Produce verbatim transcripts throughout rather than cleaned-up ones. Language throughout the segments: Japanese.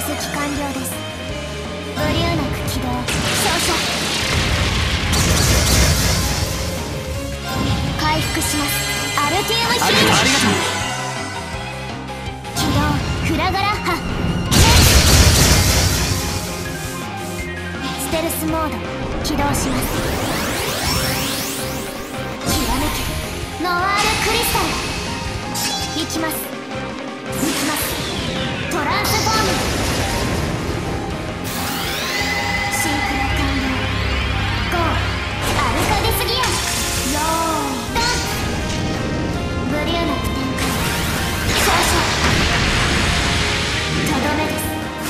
析完了です。ブリューナク起動。照射。回復します。アルティウムヒール。 ありがとう。 起動。フラガラッハ。ステルスモード起動します。きらめけノワールクリスタル。行きます。行きます。トランスフォーム。シンクロ完了。ゴー。アルカデスギア。よーいドン。ブリューナク展開。照射。とどめです。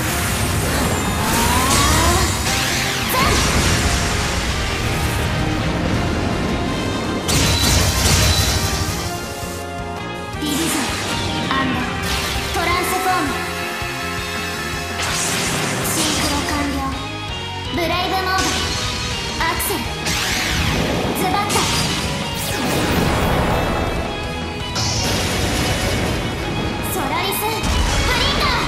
ディビジョントランスフォーム。シンクロ完了。ブレイブモード。アクセル。ズバッタ。ソラリスブリンガー。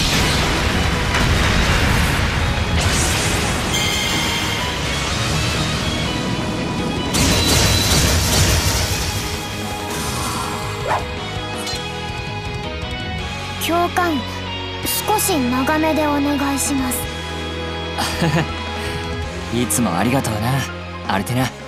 教官、少し長めでお願いします。 いつもありがとうな、アルテナ。